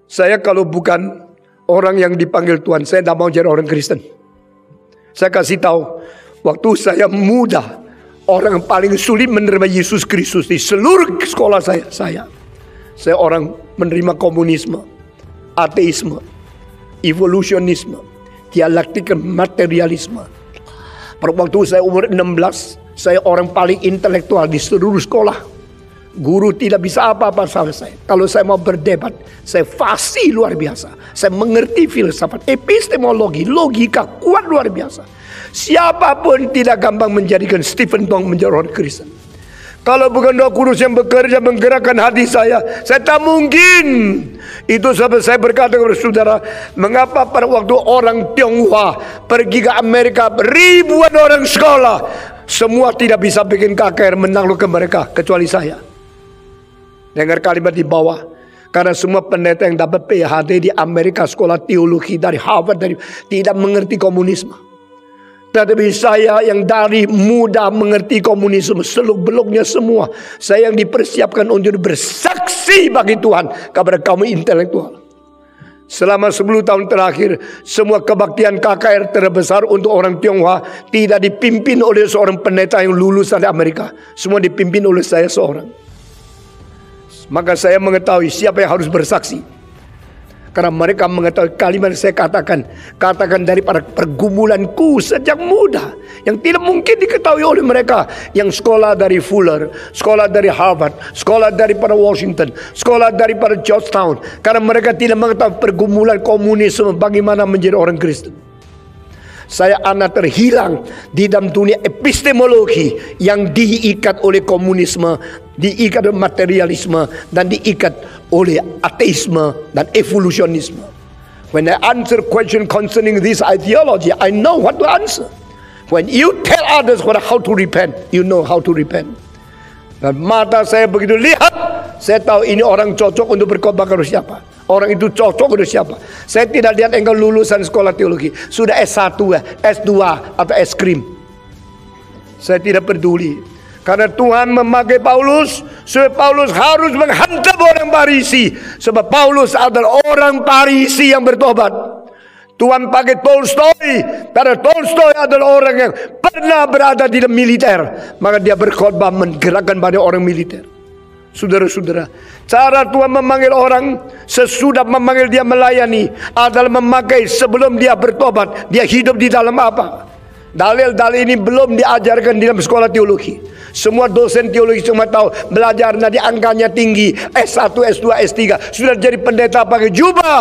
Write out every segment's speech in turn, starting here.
Saya kalau bukan orang yang dipanggil Tuhan, saya tidak mau jadi orang Kristen. Saya kasih tahu, waktu saya muda, orang yang paling sulit menerima Yesus Kristus di seluruh sekolah saya orang menerima komunisme, ateisme, evolusionisme, dialektika materialisme. Pada waktu saya umur 16, saya orang paling intelektual di seluruh sekolah. Guru tidak bisa apa-apa sama saya. Kalau saya mau berdebat, saya fasih luar biasa. Saya mengerti filsafat, epistemologi, logika kuat luar biasa. Siapapun tidak gampang menjadikan Stephen Tong menjadi orang Kristen. Kalau bukan Roh Kudus yang bekerja menggerakkan hati saya tak mungkin. Itu sebab saya berkata kepada saudara, mengapa pada waktu orang Tionghoa pergi ke Amerika, ribuan orang sekolah, semua tidak bisa bikin KKR menaklukkan mereka kecuali saya. Dengar kalimat di bawah. Karena semua pendeta yang dapat PhD di Amerika, sekolah teologi dari Harvard, tidak mengerti komunisme. Tetapi saya yang dari muda mengerti komunisme, seluk-beluknya semua. Saya yang dipersiapkan untuk bersaksi bagi Tuhan kepada kaum intelektual. Selama 10 tahun terakhir, semua kebaktian KKR terbesar untuk orang Tionghoa tidak dipimpin oleh seorang pendeta yang lulus dari Amerika. Semua dipimpin oleh saya seorang. Maka saya mengetahui siapa yang harus bersaksi. Karena mereka mengetahui kalimat yang saya katakan daripada pergumulanku sejak muda, yang tidak mungkin diketahui oleh mereka yang sekolah dari Fuller, sekolah dari Harvard, sekolah daripada Washington, sekolah daripada Georgetown. Karena mereka tidak mengetahui pergumulan komunisme, bagaimana menjadi orang Kristen. Saya anak terhilang di dalam dunia epistemologi yang diikat oleh komunisme, diikat oleh materialisme, dan diikat oleh ateisme dan evolusionisme. When I answer question concerning this ideology, I know what to answer. When you tell others how to repent, you know how to repent. Dan mata saya begitu lihat, saya tahu ini orang cocok untuk berkhotbah kepada siapa. Orang itu cocok untuk siapa. Saya tidak lihat engkau lulusan sekolah teologi, sudah S1, S2 atau es krim. Saya tidak peduli. Karena Tuhan memakai Paulus, supaya Paulus harus menghantam orang Farisi. Sebab Paulus adalah orang Farisi yang bertobat. Tuhan pakai Tolstoy, karena Tolstoy adalah orang yang pernah berada di dalam militer. Maka dia berkhotbah menggerakkan banyak orang militer. Saudara-saudara, cara Tuhan memanggil orang sesudah memanggil dia melayani adalah memakai sebelum dia bertobat, dia hidup di dalam apa? Dalil-dalil ini belum diajarkan di dalam sekolah teologi. Semua dosen teologi cuma tahu belajar, nanti angkanya tinggi, S1, S2, S3, sudah jadi pendeta pakai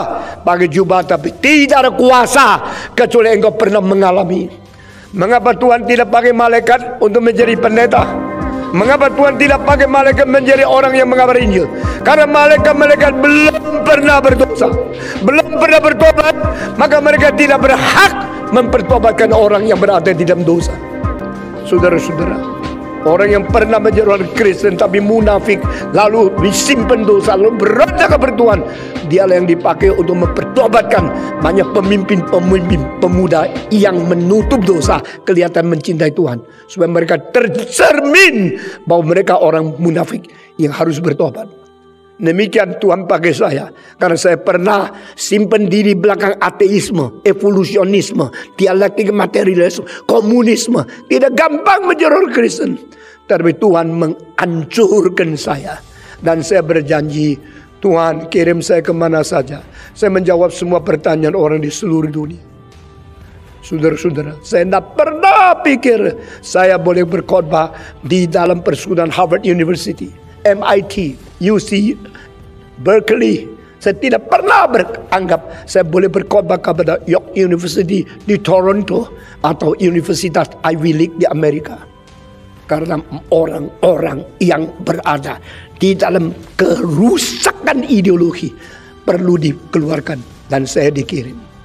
jubah, tapi tidak ada kuasa kecuali engkau pernah mengalami. Mengapa Tuhan tidak pakai malaikat untuk menjadi pendeta? Mengapa Tuhan tidak pakai malaikat menjadi orang yang mengabar Injil? Karena malaikat-malaikat belum pernah berdosa, belum pernah bertobat, maka mereka tidak berhak mempertobatkan orang yang berada di dalam dosa. Saudara-saudara, orang yang pernah menjadi orang Kristen tapi munafik, lalu disimpan dosa, lalu berontak kepada Tuhan, dialah yang dipakai untuk mempertobatkan banyak pemimpin-pemimpin pemuda yang menutup dosa, kelihatan mencintai Tuhan, supaya mereka tercermin bahwa mereka orang munafik yang harus bertobat. Demikian Tuhan pakai saya, karena saya pernah simpan diri belakang ateisme, evolusionisme, dialektika materialisme, komunisme. Tidak gampang menjadi orang Kristen, tapi Tuhan menghancurkan saya. Dan saya berjanji, Tuhan kirim saya kemana saja, saya menjawab semua pertanyaan orang di seluruh dunia. Saudara-saudara, saya tidak pernah pikir saya boleh berkhotbah di dalam persekutuan Harvard University, MIT, UC, Berkeley. Saya tidak pernah beranggap saya boleh berkhotbah kepada York University di Toronto atau Universitas Ivy League di Amerika. Karena orang-orang yang berada di dalam kerusakan ideologi perlu dikeluarkan, dan saya dikirim.